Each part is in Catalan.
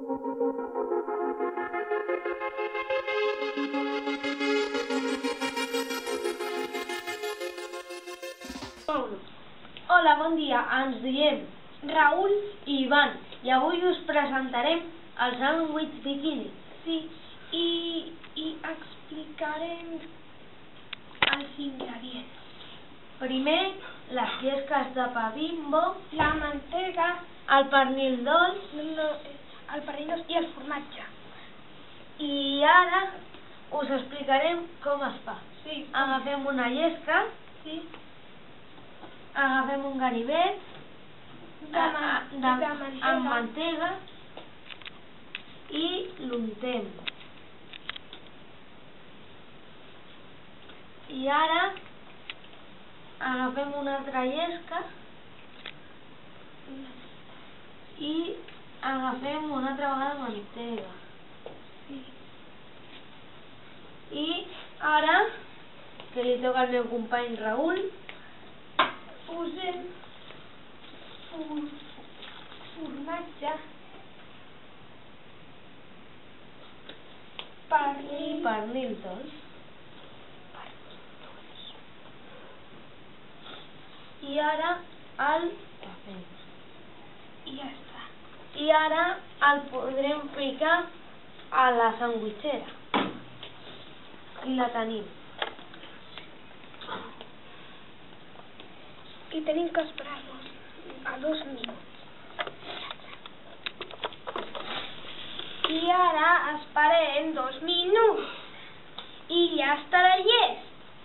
Hola, bon dia. Ens diem Raül i Ivan i avui us presentarem el sàndwich bikini. Sí, i explicarem els ingredients. Primer, les llesques de pa Bimbo, La mantega, el pernil dolç el pernil dolç i el formatge. i ara us explicarem com es fa. Sí. Agafem una llesca, Sí. agafem un ganivet amb mantega i l'untem. I ara agafem una altra llesca i agafem una altra vegada mantega. Sí. I ara, que li toca al meu company Raül, Posem formatge, pernil dolç. I ara el tapem. i ja està. I ara el podrem ficar a la sandwitxera. I la tenim. I tenim que esperar-nos a 2 minuts. I ara esperem 2 minuts. I ja estarà llest.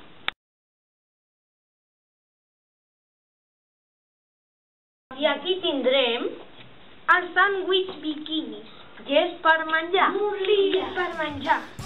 I aquí tindrem El sàndwich biquinis. llest per menjar. Llest per menjar.